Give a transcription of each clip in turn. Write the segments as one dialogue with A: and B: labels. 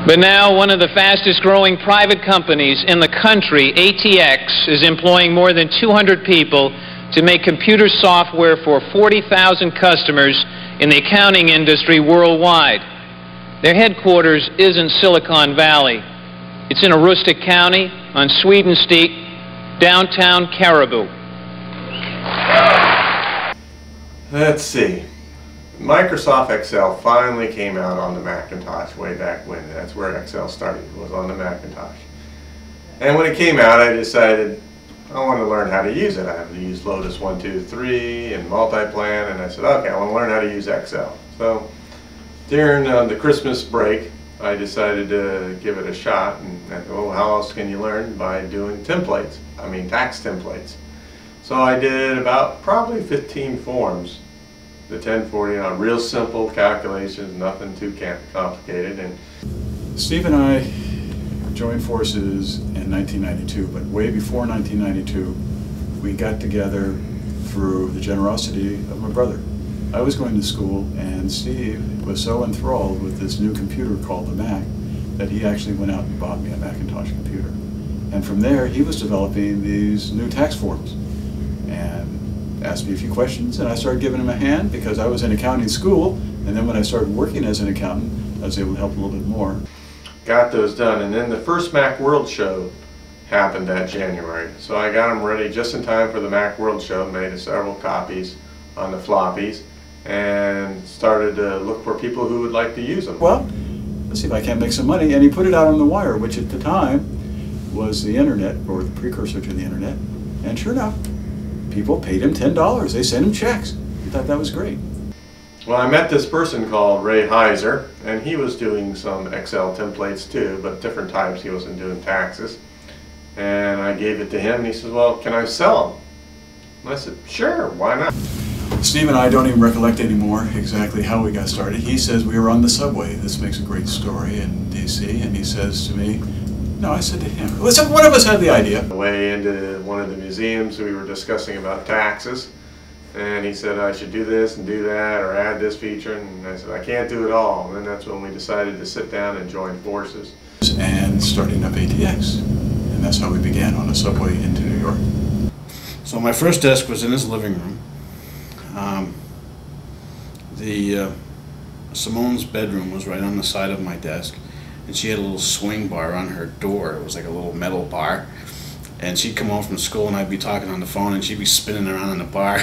A: But now one of the fastest growing private companies in the country, ATX, is employing more than 200 people to make computer software for 40,000 customers in the accounting industry worldwide. Their headquarters is in Silicon Valley. It's in Aroostook County on Sweden Street, downtown Caribou.
B: Let's see. Microsoft Excel finally came out on the Macintosh way back when. That's where Excel started, was on the Macintosh. And when it came out, I decided I want to learn how to use it. I have to use Lotus 1, 2, 3 and Multiplan, and I said, okay, I want to learn how to use Excel. So during the Christmas break, I decided to give it a shot, and I thought, well, how else can you learn? By doing templates, tax templates. So I did about probably 15 forms. The 1040, real simple calculations, nothing too complicated. And
C: Steve and I joined forces in 1992, but way before 1992, we got together through the generosity of my brother. I was going to school, and Steve was so enthralled with this new computer called the Mac that he actually went out and bought me a Macintosh computer. And from there, he was developing these new tax forms and asked me a few questions, and I started giving him a hand because I was in accounting school, and then when I started working as an accountant, I was able to help a little bit more.
B: Got those done, and then the first Macworld show happened that January. So I got them ready just in time for the Macworld show, made several copies on the floppies, and started to look for people who would like to use them.
C: Well, let's see if I can't make some money, and he put it out on the wire, which at the time was the internet, or the precursor to the internet, and sure enough, people paid him $10. They sent him checks. He thought that was great.
B: Well, I met this person called Ray Heiser, and he was doing some Excel templates too, but different types. He wasn't doing taxes. And I gave it to him, and he says, well, can I sell them? And I said, sure, why not?
C: Steve and I don't even recollect anymore exactly how we got started. He says we were on the subway. This makes a great story in D.C., and he says to me, no, I said to him, listen, one of us had the idea.
B: Way into one of the museums, we were discussing about taxes, and he said I should do this and do that, or add this feature, and I said I can't do it all. And then that's when we decided to sit down and join forces.
C: And starting up ATX, and that's how we began on a subway into New York.
D: So my first desk was in his living room. Simone's bedroom was right on the side of my desk, and she had a little swing bar on her door. It was like a little metal bar, and she'd come home from school and I'd be talking on the phone and she'd be spinning around in the bar.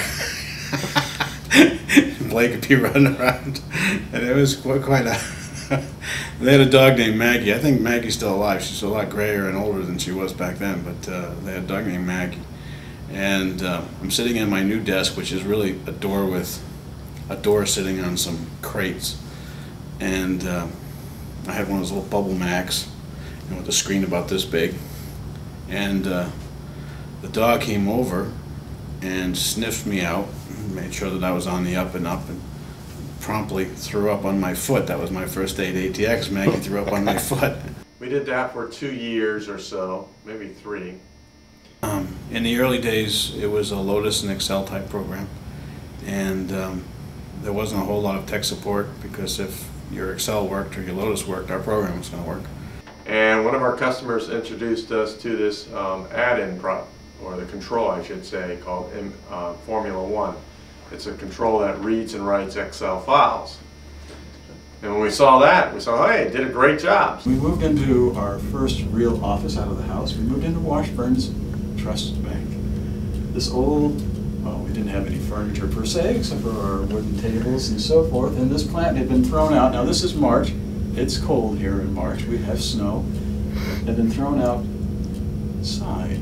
D: Blake would be running around, and it was quite a they had a dog named Maggie. I think Maggie's still alive. She's a lot grayer and older than she was back then, but they had a dog named Maggie. And I'm sitting at my new desk, which is really a door with a door sitting on some crates, and I had one of those little bubble Macs, with a screen about this big, and the dog came over and sniffed me out, made sure that I was on the up and up, and promptly threw up on my foot. That was my first day at ATX. Maggie threw up on my foot.
B: We did that for 2 years or so, maybe 3.
D: In the early days, it was a Lotus and Excel type program, and there wasn't a whole lot of tech support, because if your Excel worked or your Lotus worked, our program was going to work.
B: And one of our customers introduced us to this add-in or the control, I should say, called Formula One. It's a control that reads and writes Excel files. And when we saw that, we saw, hey, it did a great job.
C: We moved into our first real office out of the house. We moved into Washburn's Trust Bank. This old, well, we didn't have any furniture per se, except for our wooden tables and so forth, and this plant had been thrown out. Now this is March. It's cold here in March. We have snow. It had been thrown outside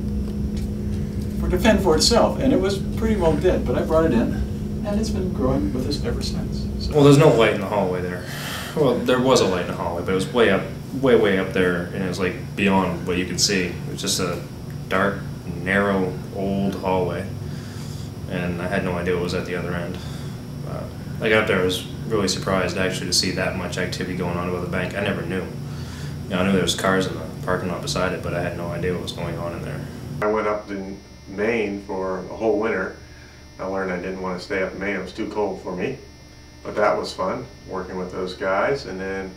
C: to fend for itself, and it was pretty well dead, but I brought it in, and it's been growing with us ever since. So.
E: Well, there's no light in the hallway there. Well, there was a light in the hallway, but it was way up, way up there, and it was like beyond what you could see. It was just a dark, narrow, old hallway, and I had no idea what was at the other end. I got there, I was really surprised actually to see that much activity going on with the bank. I never knew. I knew there was cars in the parking lot beside it, but I had no idea what was going on in there.
B: I went up to Maine for a whole winter. I learned I didn't want to stay up in Maine. It was too cold for me. But that was fun, working with those guys. And then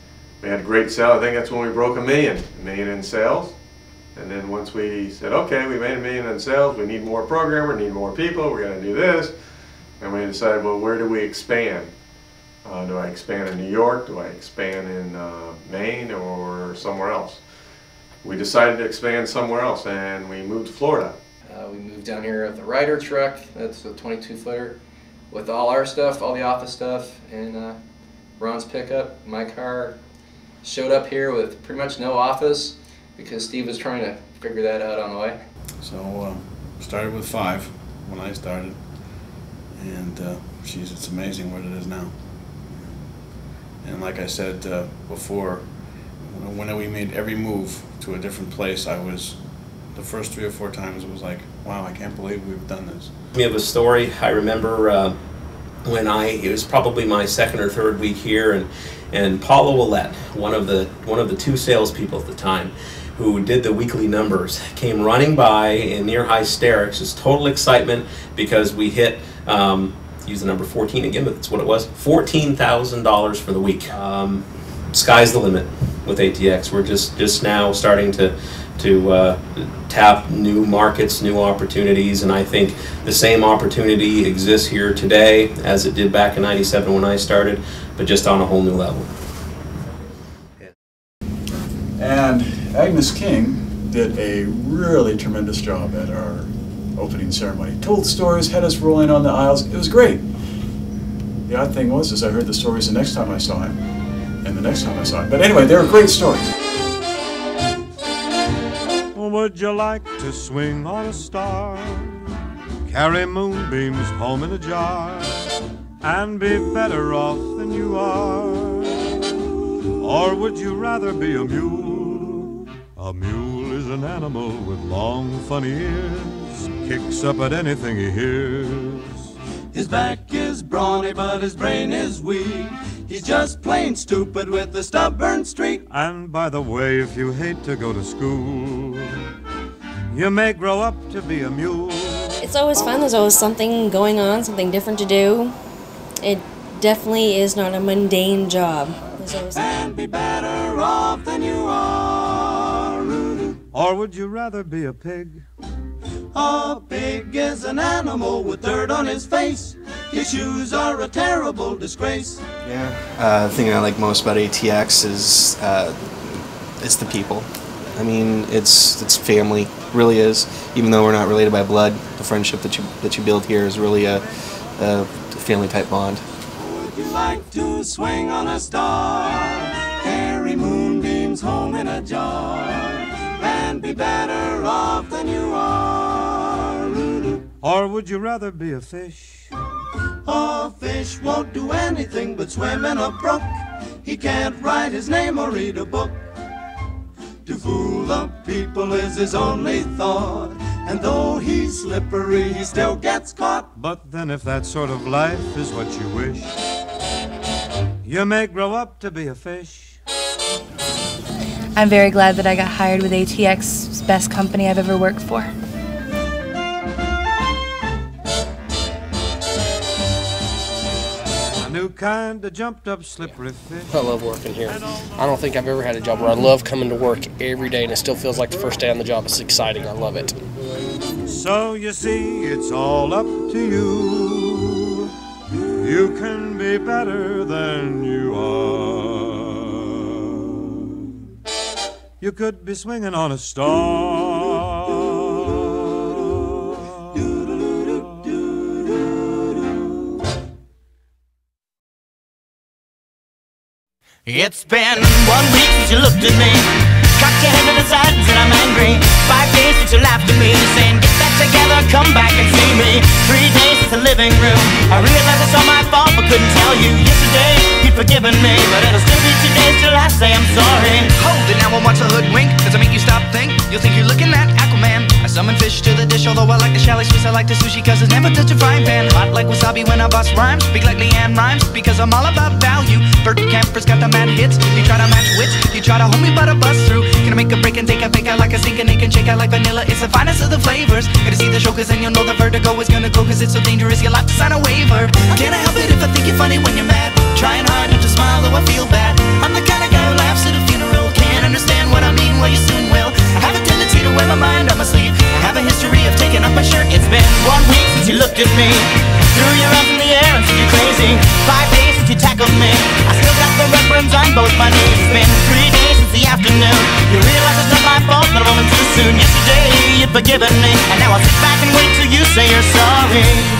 B: We had a great sale. I think that's when we broke $1 million in sales. And then once we said, okay, we made $1 million in sales, we need more programmer, need more people, we're going to do this. And we decided, well, where do we expand? Do I expand in New York? Do I expand in Maine or somewhere else? We decided to expand somewhere else, and we moved to Florida.
F: We moved down here with a Ryder truck. That's a 22-footer with all our stuff, all the office stuff, and Ron's pickup. My car showed up here with pretty much no office because Steve was trying to figure that out on the way.
D: So started with 5 when I started, and geez, it's amazing what it is now. And like I said before, when we made every move to a different place, the first 3 or 4 times it was like, wow, I can't believe we've done this.
G: Me of a story. I remember when it was probably my 2nd or 3rd week here, and Paula Willette, one of the 2 salespeople at the time, who did the weekly numbers, came running by in near hysterics, just total excitement because we hit. Use the number 14 again, but that's what it was. $14,000 for the week. Sky's the limit with ATX. We're just now starting to tap new markets, new opportunities, and I think the same opportunity exists here today as it did back in '97 when I started, but just on a whole new level.
C: And Agnes King did a really tremendous job at our opening ceremony. Told stories, had us rolling on the aisles. It was great. The odd thing was I heard the stories the next time I saw him, and the next time I saw him. But anyway, they were great stories.
H: Would you like to swing on a star, carry moonbeams home in a jar, and be better off than you are? Or would you rather be a mule? A mule is an animal with long, funny ears, kicks up at anything he hears.
I: His back is brawny, but his brain is weak. He's just plain stupid with a stubborn streak.
H: And by the way, if you hate to go to school, you may grow up to be a mule.
J: It's always fun. There's always something going on, something different to do. It definitely is not a mundane job. There's always
I: and be better off than you are.
H: Or would you rather be a pig?
I: A pig is an animal with dirt on his face. His shoes are a terrible disgrace.
K: Yeah, the thing I like most about ATX is it's the people. I mean, it's family, really is. Even though we're not related by blood, the friendship that you build here is really a family type bond.
I: Would you like to swing on a star, carry moonbeams home in a jar, and be better off than you are?
H: Or would you rather be a fish?
I: A fish won't do anything but swim in a brook. He can't write his name or read a book. To fool the people is his only thought, and though he's slippery, he still gets caught.
H: But then if that sort of life is what you wish, you may grow up to be a fish.
L: I'm very glad that I got hired with ATX. It's the best company I've ever worked for.
H: New kind of jumped up slippery fish.
M: I love working here. I don't think I've ever had a job where I love coming to work every day and it still feels like the first day on the job. It's exciting. I love it.
H: So you see, it's all up to you. You can be better than you are. You could be swinging on a star.
N: It's been 1 week since you looked at me, cocked your head to the side and said I'm angry. 5 days since you laughed at me, saying get that together, come back and see me. 3 days since the living room, I realized it's all my fault but couldn't tell you. Yesterday you'd forgiven me, but it'll still be 2 days till I say I'm sorry.
O: Hold it now and watch the hoodwink. Does it make you stop think? You'll think you're looking at Aquaman. I summon fish to the dish, although I like the chalet Swiss, I like the sushi cause it's never touch a frying pan. Hot like wasabi when I bust rhymes, speak like Leanne Rhymes because I'm all about value. Bert Camper's got the mad hits, you try to match wits, you try to hold me but I bust through. Gonna make a break and take a fake out like a sink and can shake out like vanilla. It's the finest of the flavors. Gonna see the show cause then you'll know the vertigo is gonna go cause it's so dangerous you'll have to sign a waiver. Can't I help it if I think you're funny when you're mad? Trying hard not to smile though I feel bad. I'm the kind of guy who laughs
N: behind both my knees. It's been 3 days since the afternoon. You realize it's not my fault, but a moment too soon. Yesterday you'd forgiven me, and now I'll sit back and wait till you say you're sorry.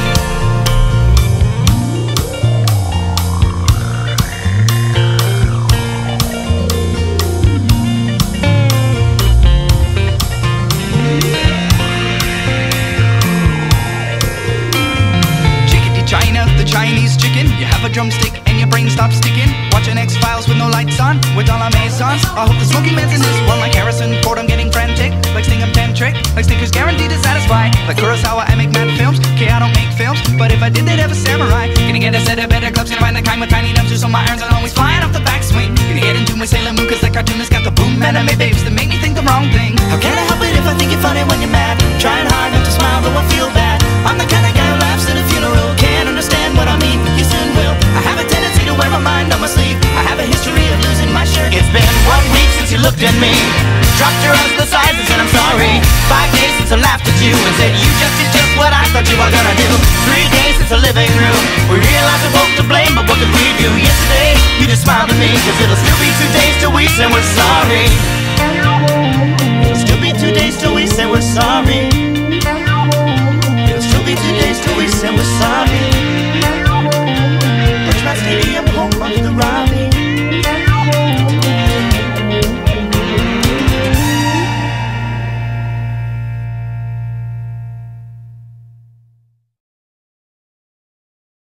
O: China, the Chinese chicken. You have a drumstick and your brain stops sticking. Watching X-Files with no lights on, with all our Masons. I hope the smoky man's in this one, like Harrison Ford. I'm getting frantic, like Stingham Tantric, like Snickers guaranteed to satisfy. Like Kurosawa, I make mad films. Okay, I don't make films, but if I did, they'd have a samurai. Gonna get a set of better clubs, gonna find the kind with tiny dumpsters, so my irons are always flying off the backswing. Gonna get into my Sailor Moon, cause that cartoonist got the boom anime babes that make me think the wrong thing.
N: How can I help it if I think you're funny when you're mad? Trying hard not to smile, though I feel bad. I'm the kind of guy who laughs at a funeral. Can't understand what I mean, you soon will. I have a tendency to wear my mind on my sleeve. I have a history of losing my shirt. It's been 1 week since you looked at me, dropped your arms to the sides and said I'm sorry. 5 days since I laughed at you and said you just did just what I thought you were gonna do. 3 days since the living room, we realized we're both to blame, but what could we do? Yesterday, you just smiled at me, cause it'll still be 2 days till we say we're sorry.